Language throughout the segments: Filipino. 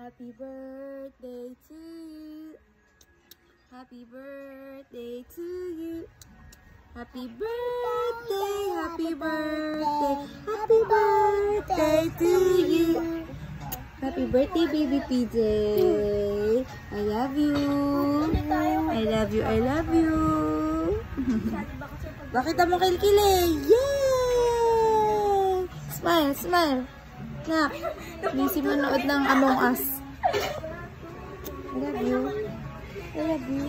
Happy birthday to you. Happy birthday to you. Happy birthday, happy birthday, happy birthday to you. Happy birthday, baby PJ. I love you. I love you, I love you. Bakit mo kilkili? Yay! Smile, smile. Nak, busy manood ng Among Us. I love you. I love you.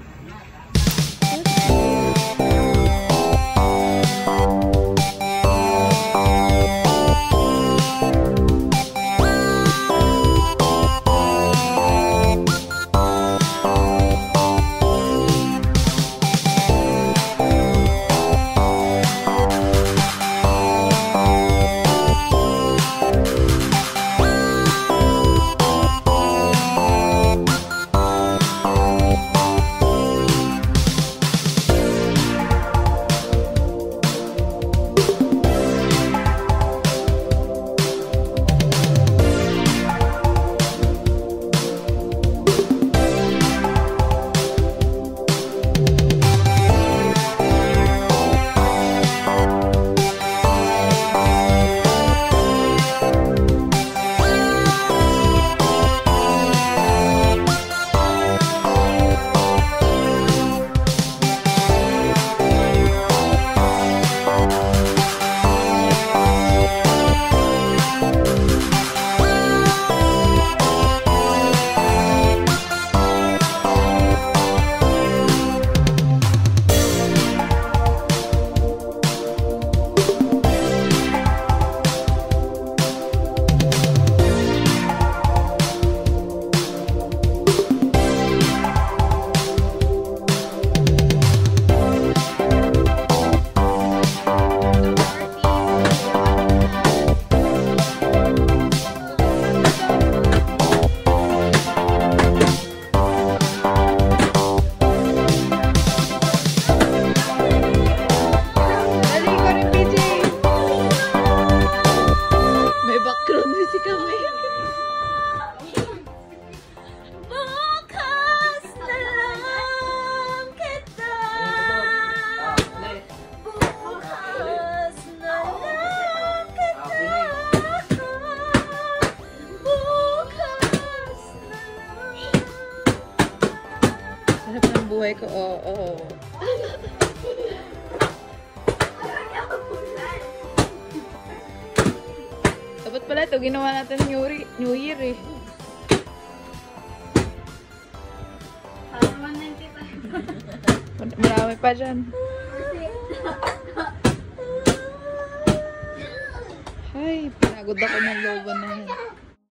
Buhay ko, oo. Dapat pala ito, ginawa natin New Year eh. Marami pa dyan. Ay, pinagod ako ng loban na yan.